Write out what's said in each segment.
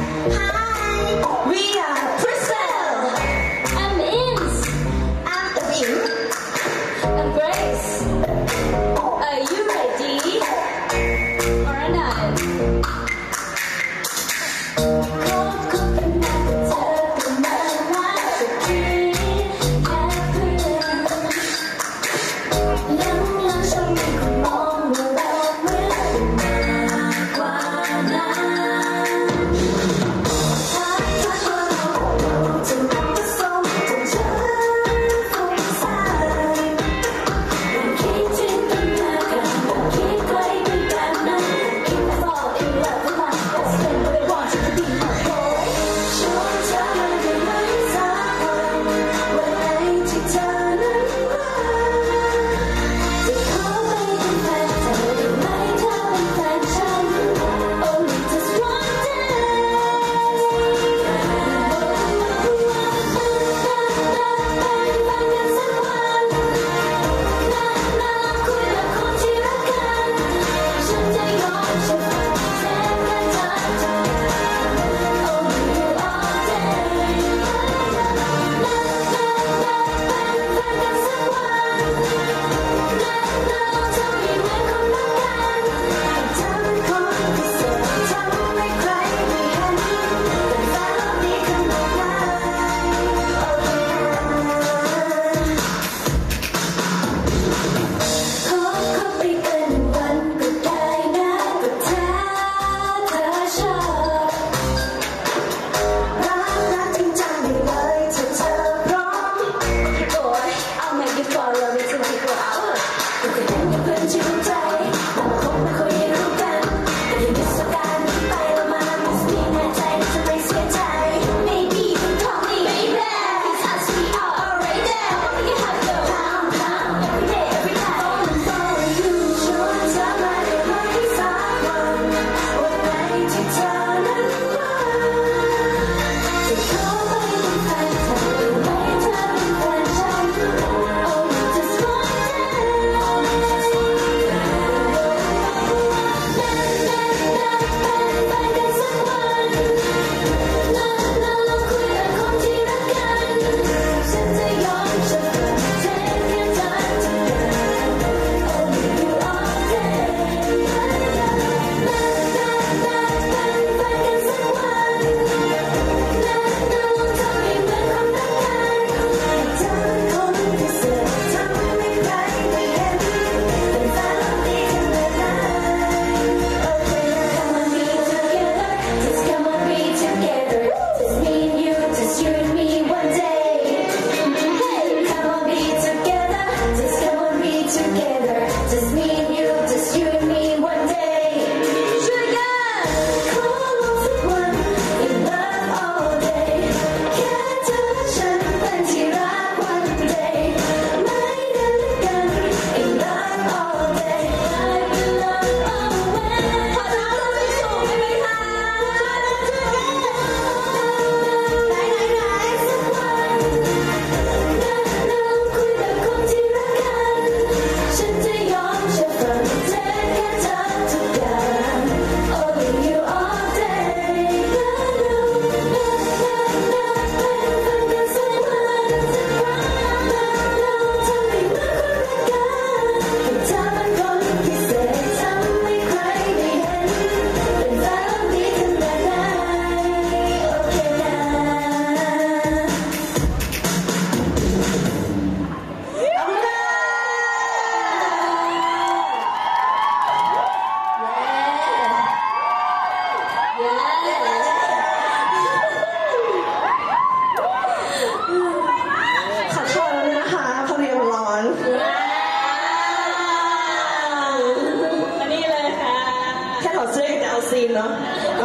ซีนเนาะ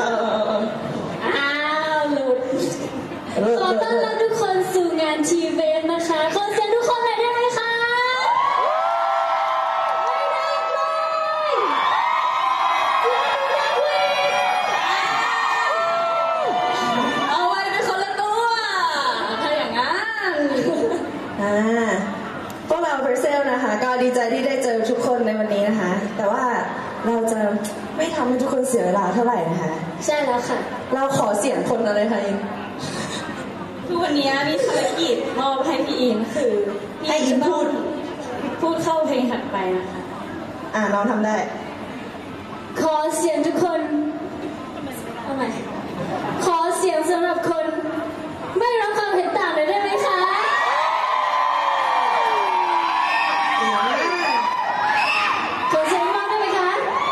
หลุดขอต้อนรับทุกคนสู่งานทีเวนนะคะขอเสียงทุกคนหน่อยได้ไหมคะเอาไว้เป็นคนละตัวถ้าอย่างนั้นพวกเราเพอร์เซลนะคะก็ดีใจที่ได้เจอทุกคนในวันนี้นี้นะคะ แต่ว่าเราจะไม่ทำให้ทุกคนเสียเวลาเท่าไหร่นะคะใช่แล้วค่ะเราขอเสียงคนอะไรคะอินคือวันนี้มีภารกิจมอบให้พี่อินคือให้อินพูดเข้าเพลงถัดไปนะคะน้องทำได้ขอเสียงทุกคนเอาใหม่ขอเสียงสำหรับคนไม่รับความเห็นต่างเลยได้ไหมคะขอเสียงมากได้ไหมคะ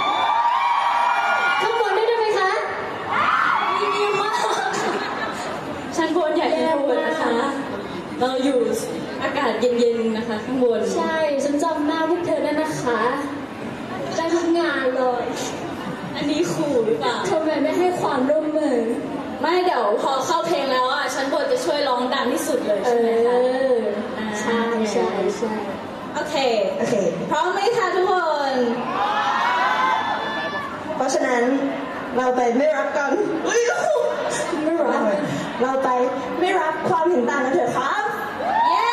ข้างบนได้ไหมคะมีมากชั้นบนใหญ่ที่สุดนะคะเราอยู่อากาศเย็นๆนะคะข้างบนใช่ฉันจำหน้าพวกเธอได้นะคะได้ทุกงานเลยอันนี้ขู่หรือเปล่าทำไมไม่ให้ความร่วมมือไม่เดี๋ยวพอเข้าเพลงแล้วชั้นบนจะช่วยร้องดังที่สุดเลยใช่ไหมคะใช่ใช่ใช่โอเคพร้อมไหมคะทุกคนเพราะฉะนั้นเราไปไม่รับกันไม่รับเราไปไม่รับความเห็นต่างกันเถอะครับเย้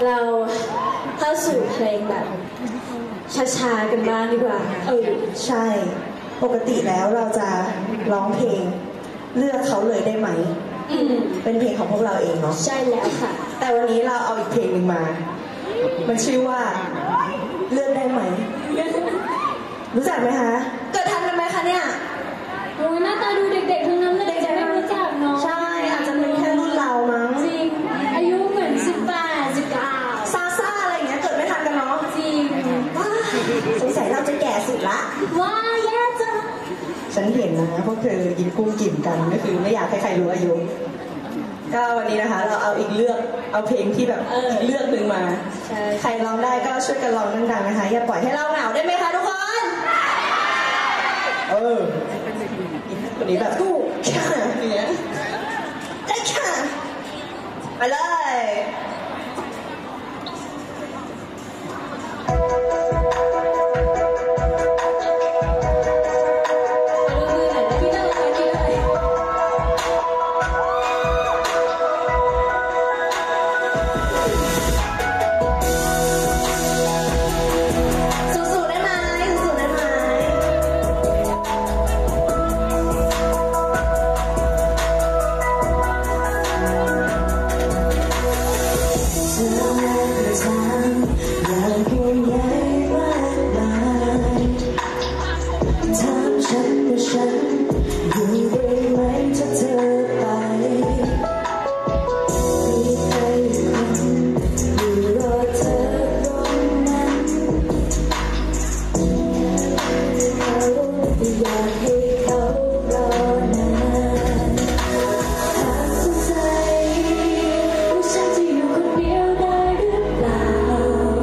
เราเข้าสู่เพลงแบบช้าๆกันบ้างดีกว่าใช่ปกติแล้วเราจะร้องเพลงเลือกเขาเลยได้ไหมเป็นเพลงของพวกเราเองเนาะใช่แล้วค่ะแต่วันนี้เราเอาอีกเพลงหนึ่งมามันชื่อว่าเลือกได้ไหมรู้จักไหมคะเกิดทันกันไหมคะเนี่ยโอ้ยหน้าตาดูเด็กๆทั้งนั้นเลยจะไม่รู้จักเนาะใช่อาจจะเป็นแค่รุ่นเรามั้งจริงอายุเหมือน18 19 ซ่าอะไรอย่างเงี้ยเกิดไม่ทันกันเนาะจริงสงสัยเราจะแก่สุดละว้าแย่จังฉันเห็นนะพวกเธอกินกุ้งกิ่มกันก็คือไม่อยากให้ใครรู้อายุก็วันนี้นะคะเราเอาเพลงที่แบบอีกเลือกหนึ่งมาใครร้องได้ก็ช่วยกันร้องดังๆนะคะอย่าปล่อยให้เราเหงาได้ไหมคะทุกคนคนนี้แบบกู้ค่ะอย่างเงี้ยได้ค่ะไปเลยเ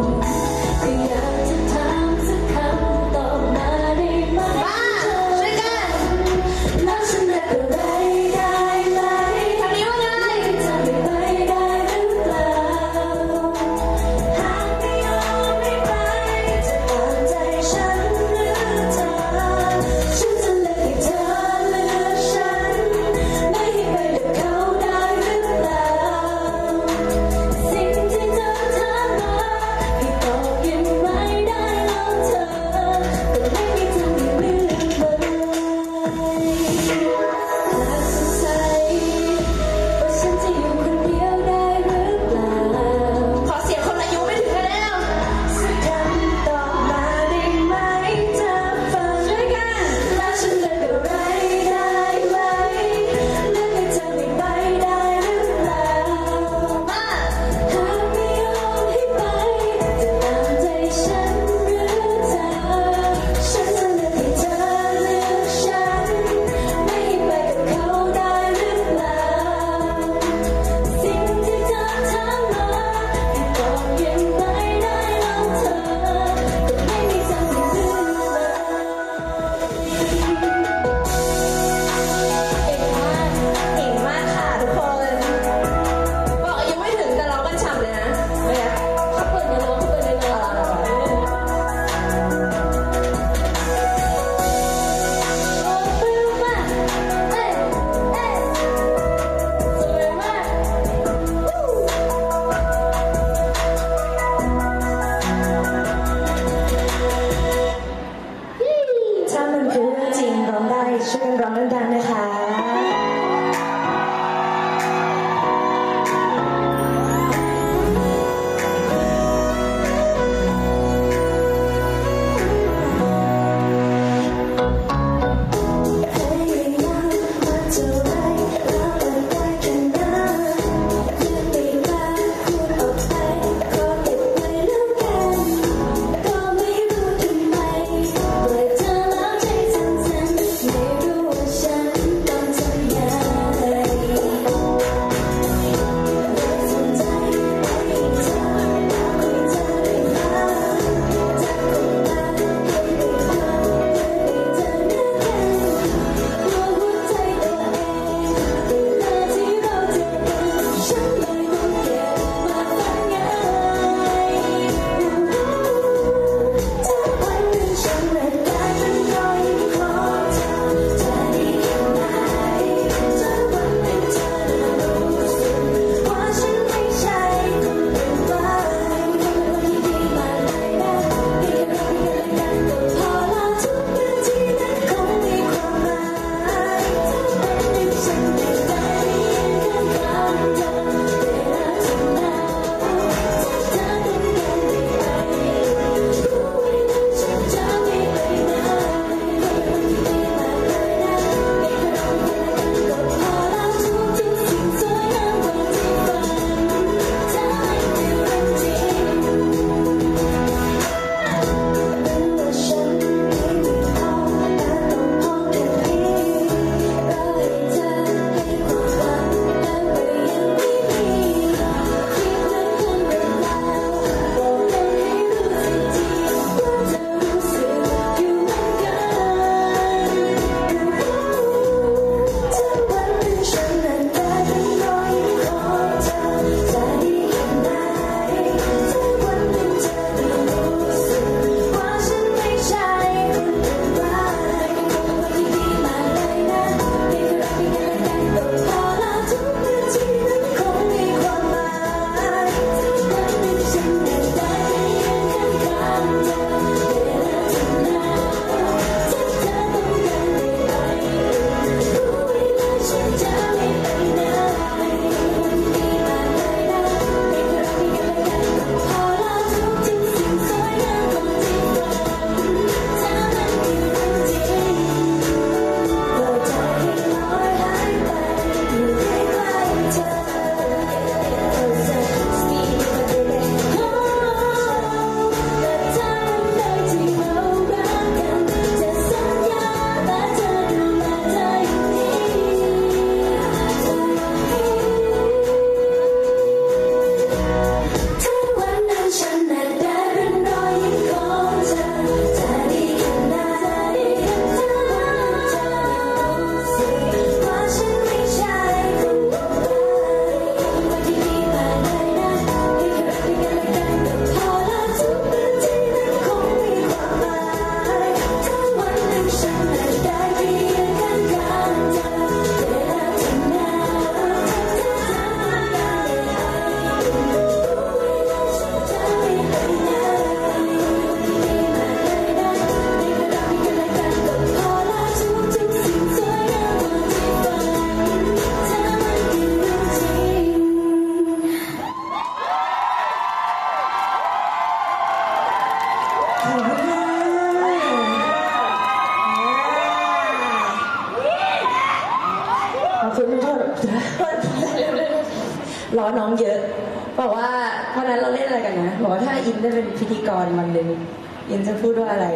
ล้อน้องเยอะบอกว่าวันนั้นเราเล่นอะไรกันนะบอกว่าถ้าอินได้เป็นพิธีกรวันหนึ่งอินจะพูดว่าอะไร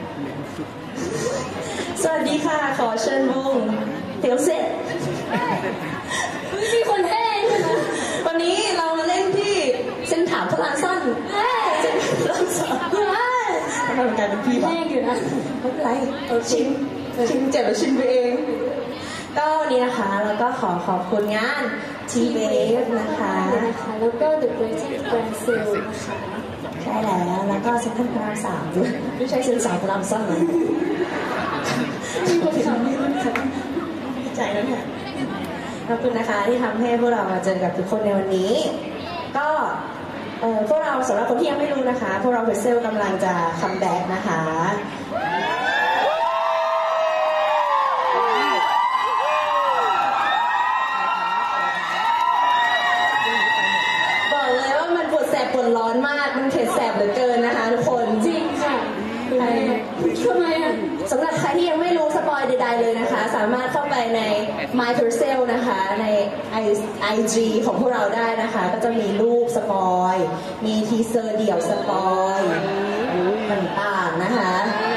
สวัสดีค่ะขอเชิญวงเตี๋ยวเสร็จมีคนแห้งด้วยนะวันนี้เรามาเล่นที่เส้นถามพลานสั้นเส้นพลานสั้นทำไมมันกลายเป็นพี่วะแห้งอยู่นะไม่เป็นไรเราชิมเจ็บเราชิมไปเองก็วันนี้นะคะแล้วก็ขอบคุณงานทีเวฟนะคะแล้วก็ The Greatest Grand Sale นะคะใช่แล้วก็เซ็นทรัลพระราม3ด้วยไม่ใช่เซ็นทรัลพระรามสั้นนะมีคนขำดีใจแล้วเนี่ยขอบคุณนะคะที่ทำให้พวกเรามาเจอกับทุกคนในวันนี้ก็พวกเราสำหรับคนที่ยังไม่รู้นะคะพวกเราเพเซลกำลังจะคัมแบ็กนะคะบอกเลยว่ามันปวดแสบปวดร้อนมากมันเผ็ดแสบเหลือเกินนะคะทุกคนจริงค่ะทำไมอ่ะสำหรับใครที่ยังไม่รู้สปอยใดๆเลยนะคะสามารถเข้าไปใน My p e r c e l นะคะใน IG ของพวกเราได้นะคะก็จะมีรูปสปอยมีทีเซอร์เดี่ยวสปอยต่างๆนะคะ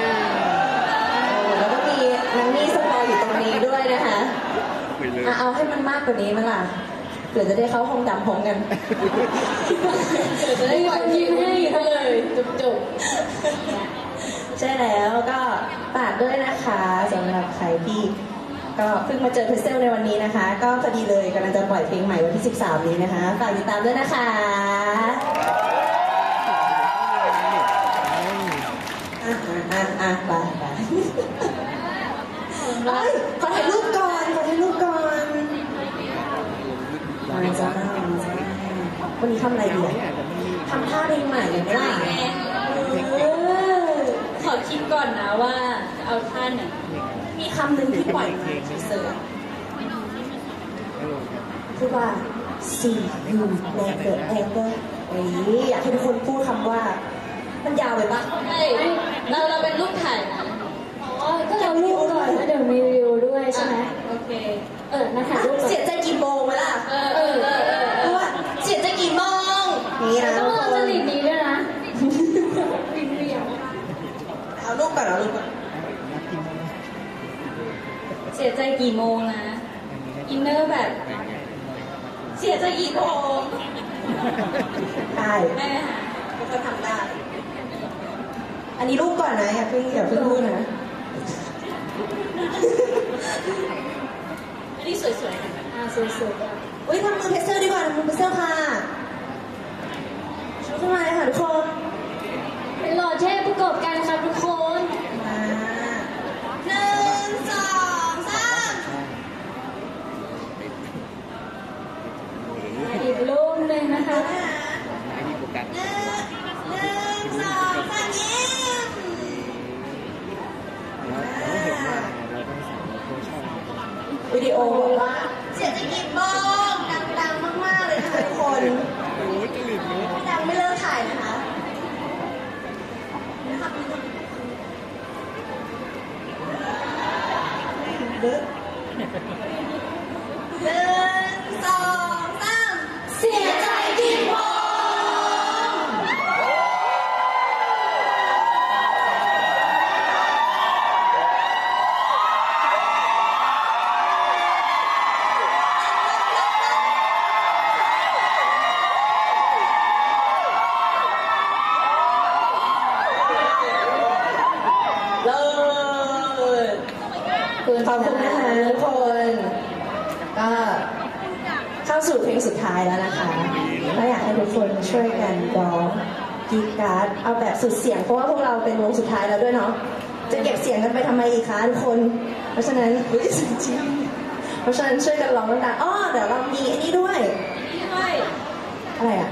แล้วก็มีนังนี่สปอยอยู่ตรงนี้ด้วยนะคะเอาให้มันมากกว่านี้มั้ยล่ะเผื่อจะได้เข้าห้องดำพร้อมกันจะได้วันยิ้มให้เลยจบใช่แล้วก็ฝากด้วยนะคะสำหรับใครที่ก็เพิ่งมาเจอเพเซลในวันนี้นะคะก็พอดีเลยกำลังจะปล่อยเพลงใหม่วันที่13นี้นะคะฝากติดตามด้วยนะคะไปขอถ่ายรูปก่อนมาจ้าวันนี้ทำอะไรดีทำท่าเพลงใหม่เลยไหมล่ะขอคิดก่อนนะว่าเอาท่าไหนมีคำหนึ่งที่ปล่อยมาเสิร์ฟพูดว่า see you never ever อยากให้ทุกคนพูดคำว่ามันยาวเลยปะเราเป็นรูปถ่ายนะก็เรารูปก่อนแล้วเดี๋ยวมีวิวด้วยใช่ไหมโอเคนะคะรูปเสียใจกี่โมงไหมล่ะเพราะว่าเสียใจกี่โมงนี่นะต้องเอาจริตนี้ด้วยนะเอารูปก่อนเสียใจกี่โมงนะอินเนอร์แบบเสียใจกี่โมงได้ก็ทำได้อันนี้รูปก่อนนะอย่าเพิ่งพูดนะอันนี้สวยๆสวยๆอุ้ยทำมือเพเซอร์ดีกว่าทำมือเพเซอร์ค่ะชุดขึ้นมาเลยค่ะทุกคนเป็นหล่อเท่ประกอบกันครับทุกคนมา1 2 3 อีกรูปหนึ่งนะคะวิดีโอบอกว่าเสียงจะกี่โมงดังมากๆเลยนะคะทุกคนไม่ดังไม่เลิกถ่ายนะคะ1 2 3เสียใจกี่โมงขอบคุณนะคะทุกคนก็เข้าสู่เพลงสุดท้ายแล้วนะคะก็อยากให้ทุกคนช่วยกันร้องกีดการ์ดเอาแบบสุดเสียงเพราะว่าพวกเราเป็นวงสุดท้ายแล้วด้วยเนาะจะเก็บเสียงกันไปทำไมอีกคะทุกคนเพราะฉะนั้นช่วยกันร้องดังๆเดี๋ยวเรามีอันนี้ด้วยอะไรอ่ะ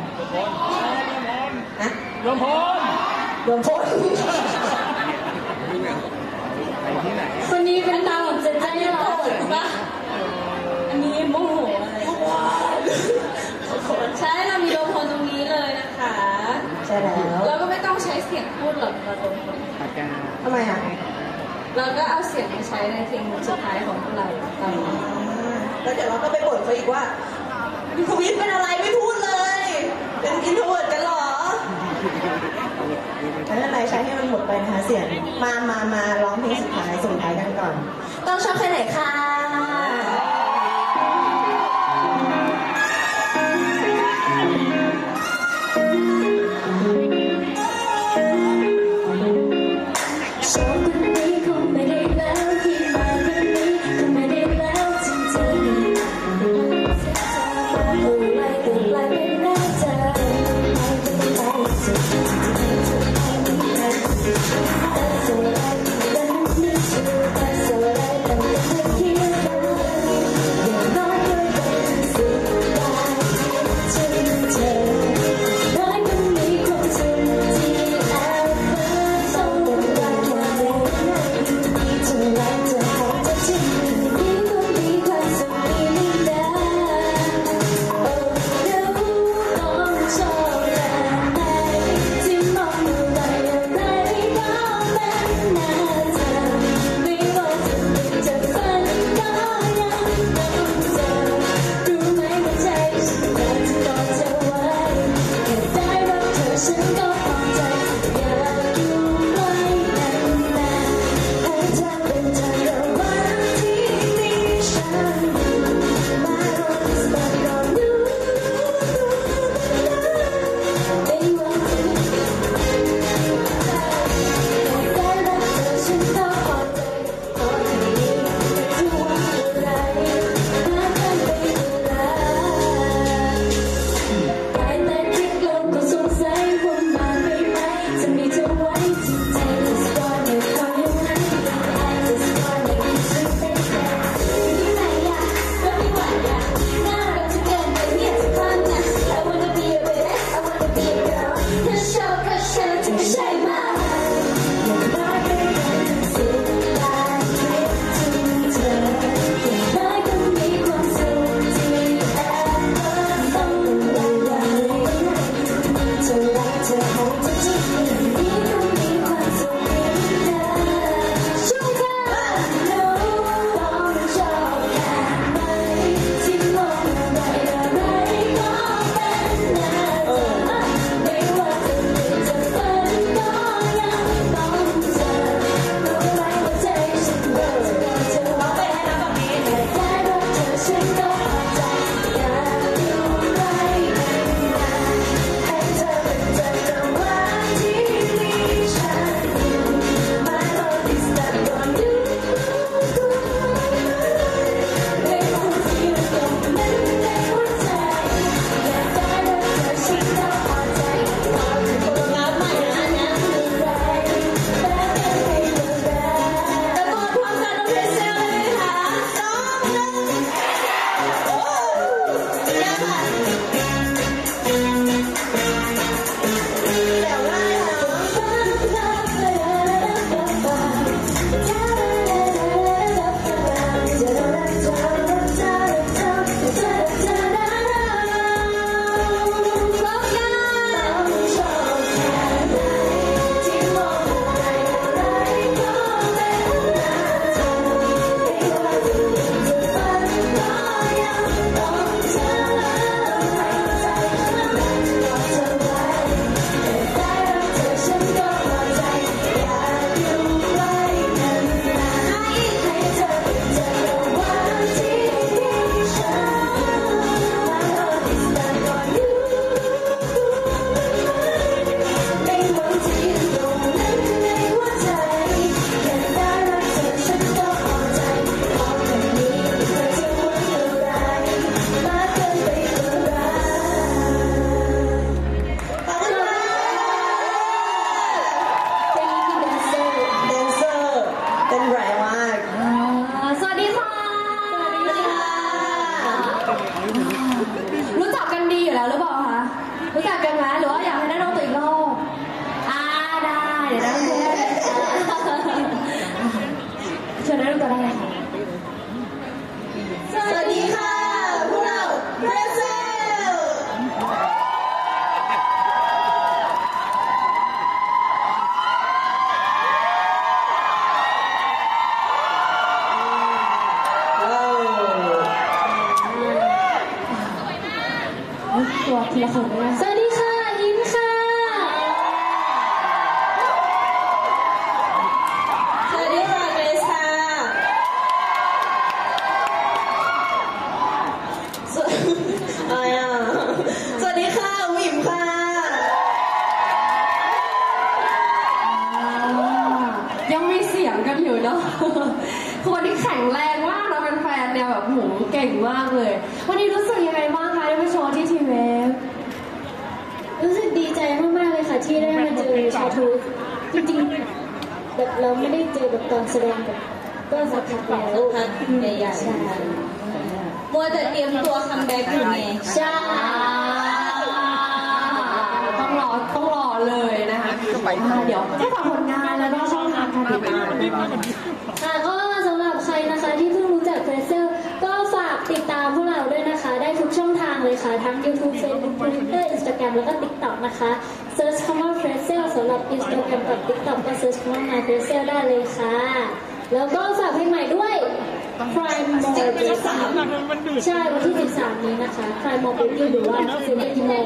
รวมพลคนนี้เป็นตาของเจนนี่หรออันนี้โมโหอะไรใช่เรามีโดมพลตรงนี้เลยนะคะใช่แล้วเราก็ไม่ต้องใช้เสียงพูดหรอกเราโดมพลทำไมอ่ะเราก็เอาเสียงมาใช้ในเพลงสุดท้ายของเราแล้วเดี๋ยวเราก็ไปบ่นเขาอีกว่าทวิตเป็นอะไรไม่พูดเลยเป็นอินโทรเวิร์ตกันหรอไม่เป็นไรใช้ให้มันหมดไปนะคะเสียงมาร้องเพลงสุดท้ายส่งท้ายกันก่อนต้องชอบแค่ไหนคะตัวทีละคนเลยสวัสดีค่ะอินค่ะสวัสดีค่ะเกรซค่ะอะไรอ่ะสวัสดีค่ะวิมค่ะยังมีเสียงกันอยู่เนาะคนที่แข็งแรงมากเราเป็นแฟนเนี่ยแบบโหเก่งมากเลยวันนี้รู้สึกยังไงบ้างคะได้ไปโชว์ที่ทีเวฟรู้สึกดีใจมากๆเลยค่ะที่ได้มาเจอชาทูจริงๆแบบเราไม่ได้เจอแบบตอนแสดงแบบก็สักพักแล้วใหญ่ๆใช่มัวแต่เตรียมตัวคัมแบ็กอยู่ไงใช่ต้องรอเลยนะคะเดี๋ยวให้ฝากผลงานแล้วก็ช่องทางการติดตามก็สำหรับใครนะคะที่เพิ่งรู้จักเฟรเซลก็ฝากติดตามพวกเราด้วยนะคะได้ทุกช่องทางเลยค่ะทั้ง YouTube Facebook Twitter Instagram แล้วก็ TikTok นะคะเซิร์ชคำว่าเฟรเซลสำหรับ Instagram กับ TikTok ก็เซิร์ชคำว่า My เฟรเซลได้เลยค่ะแล้วก็ฝากเพลงใหม่ด้วย Crime More Baby ใช่วันที่13นี้นะคะ Crime More Baby หรือว่าเซนติโม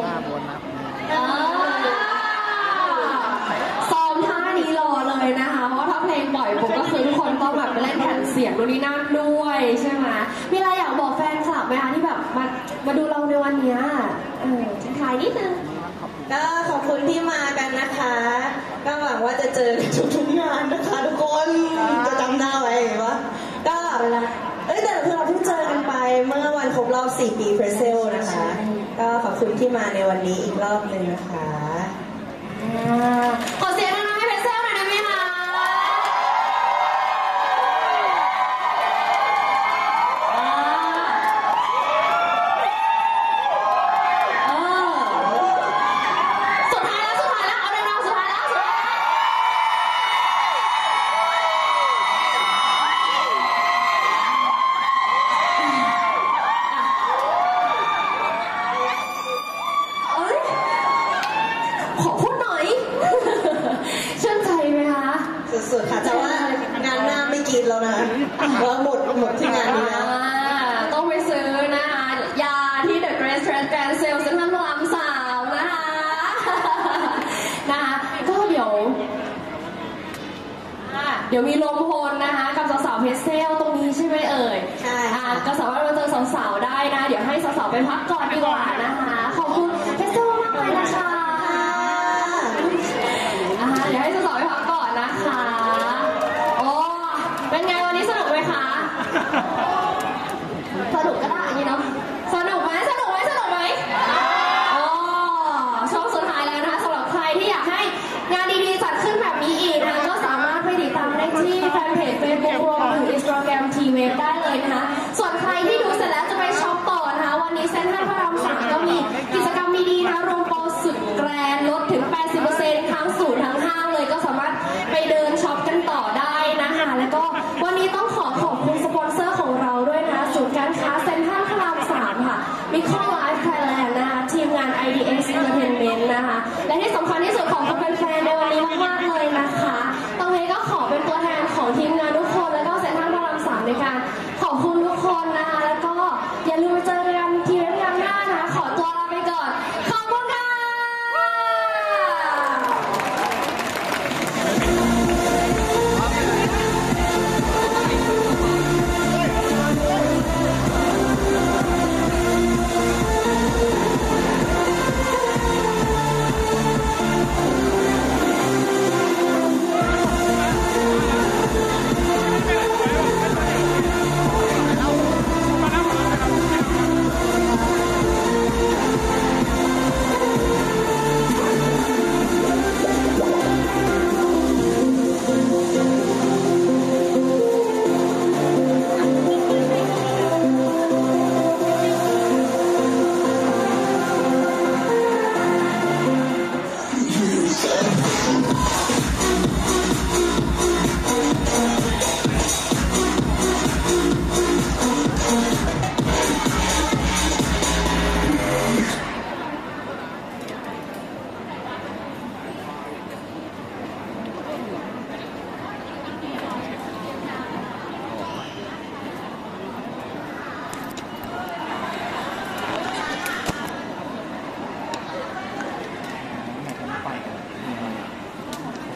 ซ้อมท่านี้รอเลยนะคะเพราะว่าถ้าเพลงปล่อยผมก็คือทุกคนต้องแบบไปเล่นแผ่นเสียงนู่นนี่นั่นด้วยใช่ไหมมีอะไรอยากบอกแฟนคลับไหมคะที่แบบมาดูเราในวันนี้ทิ้งท้ายนิดนึงก็ขอบคุณที่มากันนะคะก็หวังว่าจะเจอทุกงานนะคะทุกคนจะจำได้ไว้ปะก็แต่เพื่อนเราเพิ่งเจอกันไปเมื่อวันครบรอบ4 ปีเพรสเซลนะคะก็ขอบคุณที่มาในวันนี้อีกรอบหนึ่งนะคะขอเสียงดังๆให้เพรสเซลหน่อยได้ไหมคะสุดท้ายแล้วเอาดังๆสุดท้ายแล้วขอพูดหน่อยชื่นใจไหมคะสุดๆค่ะแต่ว่างานหน้าไม่กินแล้วนะว่าหมดที่งานนี้แล้วต้องไปซื้อนะคะยาที่ The Grace Trend Grand Sale เซ็นทรัลพระราม3นะคะก็เดี๋ยวมีลมพลนะคะกับสาวๆเพชรเซลตรงนี้ใช่ไหมเอ่ยใช่ก็สามารถมาเจอสาวๆได้นะเดี๋ยวให้สาวๆไปพักก่อนดีกว่านะคะขอบคุณเพชรเซลมากเลยนะคะเดี๋ยวให้สาวๆไปพักก่อนนะคะโอ้เป็นไงวันนี้สนุกไหมคะสนุกก็ได้นี่เนาะสนุกไหมช่วงสุดท้ายแล้วนะคะสำหรับใครที่อยากให้งานดีๆจัดขึ้นแบบนี้อีกนะคะก็สามารถไปติดตามได้ที่แฟนเพจ Facebook รวมถึง Instagram T-Wave ได้เลยนะคะส่วนใครที่ดูเสร็จแล้วจะไปช็อปต่อนะคะวันนี้เซ็นทรัลพระราม3ก็มีกิจกรรมดีๆนะรวมโปรสุดแกรนลดถึง 80% ทั้งศูนย์ทั้งห้างเลยก็สามารถไปเดินช็อปกันต่อได้นะคะแล้วก็วันนี้ต้องขอบคุณสปอนเซอร์ของเราด้วยนะศูนย์การค้าเซ็นทรัลพระราม3ค่ะมิคอลไลฟ์ไทยแลนด์นะคะทีมงาน IDX Entertainment นะคะและที่สำคัญที่สุดของแฟนๆในวันนี้มากๆเลยนะคะตรงนี้ก็ขอเป็นตัวแทนของทีมงานทุกคนแล้วก็เซ็นทรัลพระราม3ในการขอบคุณทุกคนนะคะแล้วก็อย่าลืมไปเจอกันทีเว็บงานหน้านะคะขอตัวลาไปก่อนขอบคุณค่ะ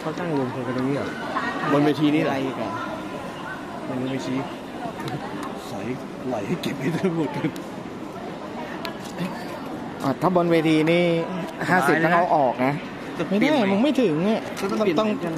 เขาตั้งรวมตัวกันตรงนี้เหรอ บนเวทีนี่อะไรอีกอ่ะมันไม่ชี้ใส่ไหลให้เก็บให้ทั้งหมดกันถ้าบนเวทีนี่50ต้องเอาออกนะ ไม่ได้มึงไม่ถึงอ่ะต้อง